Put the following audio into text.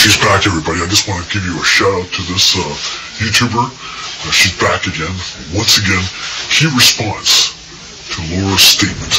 she's back, everybody. I just want to give you a shout out to this YouTuber. She's back again. Once again, he responds to Laura's statement.